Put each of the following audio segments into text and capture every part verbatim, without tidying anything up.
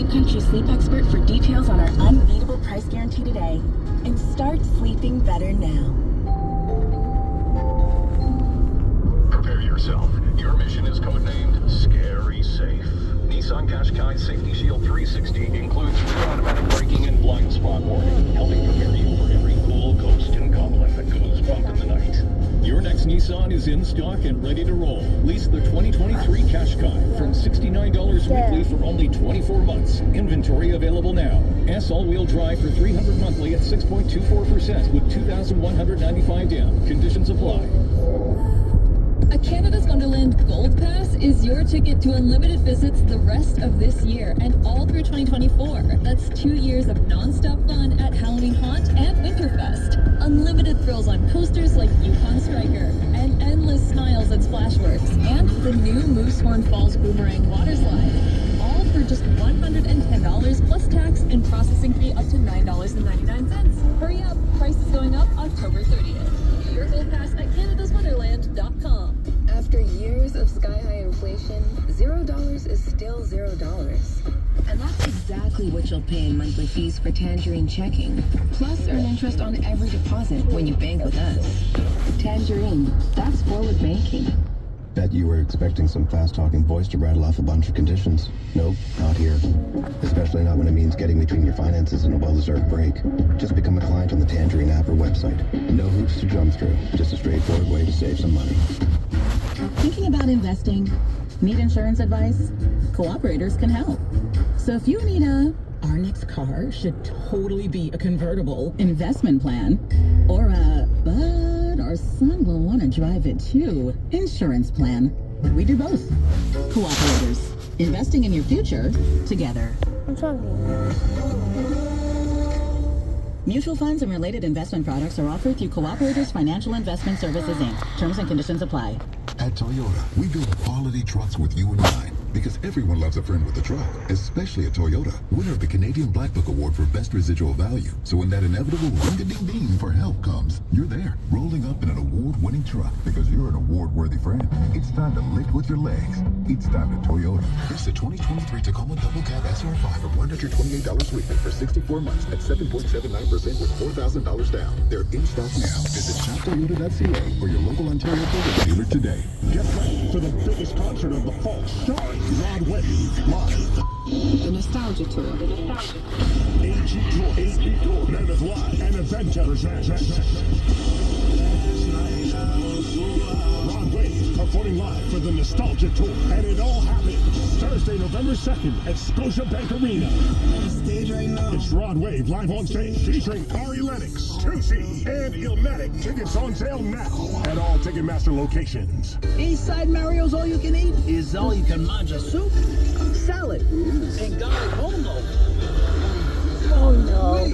Country sleep expert for details on our unbeatable price guarantee today. And start sleeping better now. Prepare yourself. Your mission is codenamed Scary Safe. Nissan Qashqai Safety Shield three sixty includes free automatic braking and blind spot warning, helping prepare you for every cool ghost and goblin that goes bump in the night. Your next Nissan is in stock and ready to roll. Lease the twenty twenty-three Qashqai from sixty-nine dollars weekly for only twenty-four months. Inventory available now. S all-wheel drive for three hundred monthly at six point two four percent with two thousand one hundred ninety-five down. Conditions apply. A Canada's Wonderland Gold Pass is your ticket to unlimited visits the rest of this year and all through twenty twenty-four. That's two years of non-stop fun at Halloween Haunt and Winterfest. Unlimited thrills on coasters like Yukon Striker and endless smiles at Splashworks and the new Moosehorn Falls Boomerang Water Slide. All for just one hundred ten dollars plus tax and processing fee up to nine dollars and ninety-nine cents. Hurry up, price is going up October thirtieth. Get your Gold Pass at canada's wonderland dot com. After years of sky-high inflation, zero dollars is still zero dollars. And that's exactly what you'll pay in monthly fees for Tangerine checking. Plus, earn interest on every deposit when you bank with us. Tangerine, that's forward banking. Bet you were expecting some fast-talking voice to rattle off a bunch of conditions. Nope, not here. Especially not when it means getting between your finances and a well-deserved break. Just become a client on the Tangerine app or website. No hoops to jump through. Just a straightforward way to save some money. Thinking about investing? Need insurance advice? Cooperators can help. So if you need a, our next car should totally be a convertible investment plan, or a, but our son will want to drive it too, insurance plan. We do both. Cooperators. Investing in your future together. What's wrong with you? Mutual funds and related investment products are offered through Cooperators Financial Investment Services, Incorporated. Terms and conditions apply. At Toyota, we build quality trucks with you in mind. Because everyone loves a friend with a truck, especially a Toyota, winner of the Canadian Black Book Award for Best Residual Value. So when that inevitable ring-a-ding-ding for help comes, you're there, rolling up in an award-winning truck because you're an award-worthy friend. It's time to lift with your legs. It's time to Toyota. Here's the twenty twenty-three Tacoma Double Cab S R five for one hundred twenty-eight dollars weekly for sixty-four months at seven point seven nine percent with four thousand dollars down. They're in stock now. Visit shop toyota dot c a or your local Ontario Toyota dealer today. Get ready for the biggest concert of the fall. Starring Rod Wave live. The Nostalgia Tour. The Nostalgia Tour. A G Tour. A G Tour. Mammoth Live. And Aventa presents. Rod Wave performing live for the Nostalgia Tour. And it all happens Thursday, November second at Scotiabank Arena. Stage right now. It's Rod Wave live on stage featuring Ari Lennox, Tucci, and Illmatic. Tickets on sale now at all Ticketmaster locations. Eastside Mario's all you can eat is all you can manja soup, salad, and garlic homo. Oh no.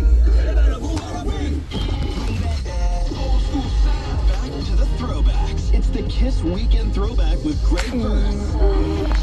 Back to the throwbacks. It's the Kiss Weekend Throwback with Greg Burns.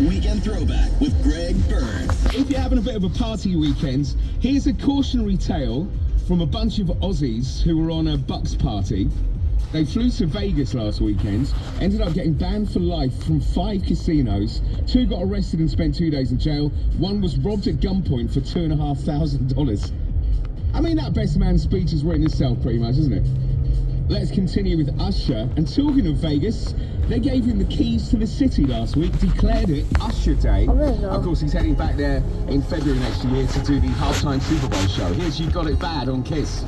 Weekend Throwback with Greg Burns. If you're having a bit of a party weekend, here's a cautionary tale from a bunch of Aussies who were on a Bucks party. They flew to Vegas last weekend, ended up getting banned for life from five casinos. Two got arrested and spent two days in jail. One was robbed at gunpoint for two and a half thousand dollars. I mean, that best man speech has written itself pretty much, isn't it? Let's continue with Usher. And talking of Vegas, they gave him the keys to the city last week, declared it Usher Day. Oh, there you go. Of course, he's heading back there in February next year to do the halftime Super Bowl show. Here's You Got It Bad on Kiss.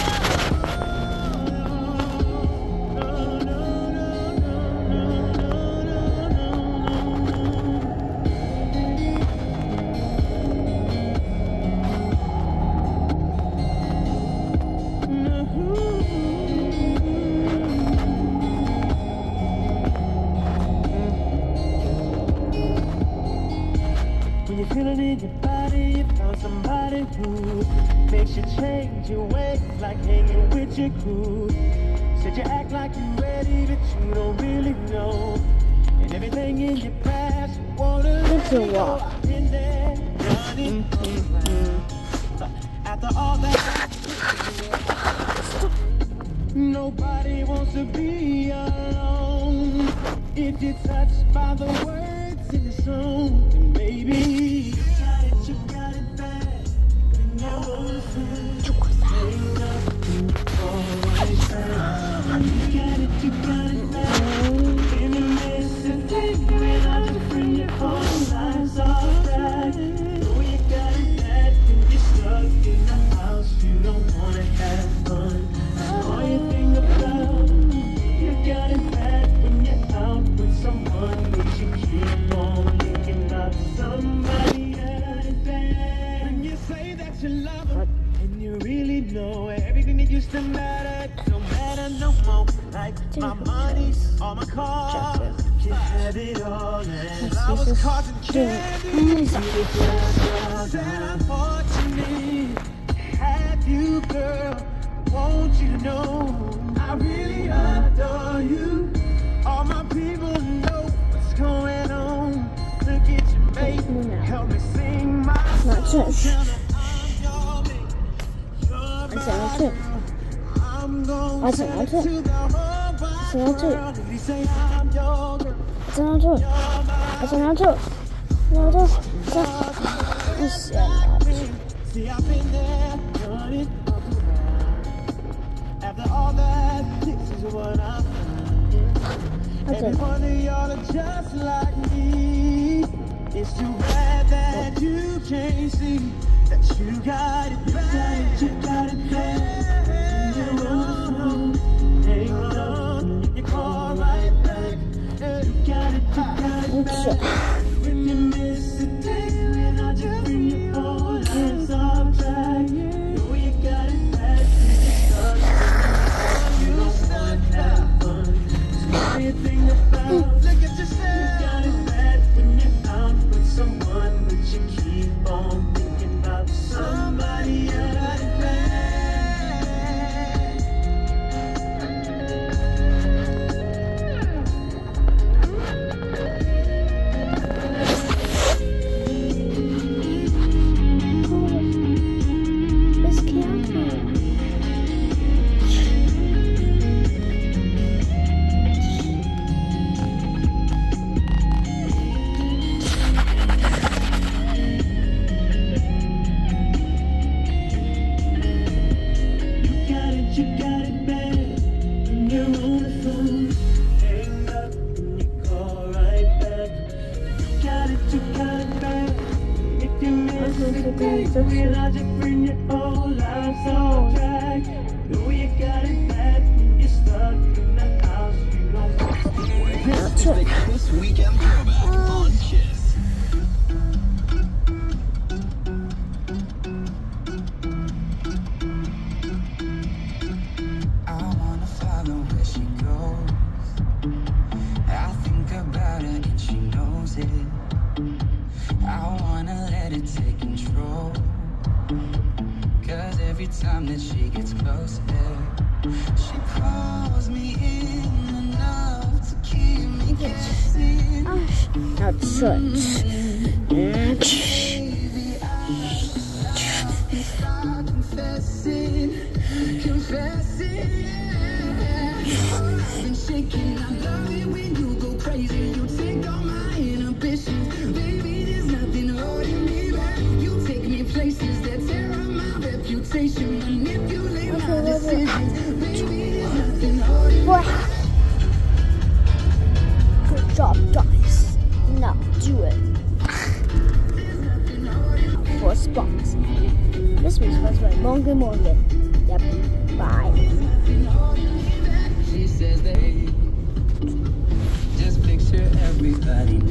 When you're feeling in your body, you found somebody who makes you change your ways, like hanging with your crew. Said you act like you're ready, but you don't really know. And everything in your past, you wanna let it go. I've been there, done it. After all that, nobody wants to be alone. If you're touched by the words in the song, then maybe you got it, you got it bad. When you're open, hang up, alright bad. You got it, you got it bad. In the midst of taking it out your friend, your whole life's alright. Oh, you got it bad when you're stuck in the house, you don't wanna have fun. All you think about, you got it bad when you're out with someone, but you keep on thinking about somebody else. When you say that you love them, and you really know everything that used to matter don't matter no more. Like my money, all my cars, you had it all, and I was causing candy. Said unfortunately, have you, girl? Want you to know I really adore you. All my people know what's going on. Look at you, mate. Help me sing my song. I'm going to tell the whole wide world. If you say I'm your girl, you're my girl. See, I've been there, done it. After all that, this is what I'm doing. Every one of y'all are just like me. It's too bad that you can't see that you got it bad. You got it bad. You're on, hang on, you call right back. You got it, you got it bad. When you miss a day, when I just bring you all hands off track. Know you got it bad. You stuck that fun. Everything about, look at yourself. You got it bad when you're out with someone, but you keep on thinking about somebody else. This Weekend Throwback on Kiss. I wanna follow where she goes. I think about her and she knows it. I wanna let it take control. Cause every time that she gets closer, she pulls me in enough to keep me guessing. Now touch. Good job, guys. Now do it. For spots. This week's was by Morgan Morgan. Yep. Bye. She says they just picture everybody.